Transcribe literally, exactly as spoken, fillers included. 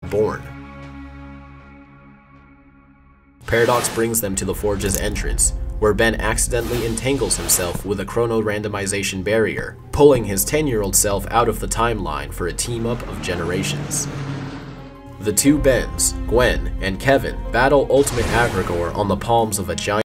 born. Paradox brings them to the Forge's entrance, where Ben accidentally entangles himself with a chrono-randomization barrier, pulling his ten-year-old self out of the timeline for a team-up of generations. The two Bens, Gwen and Kevin, battle Ultimate Agrigor on the palms of a giant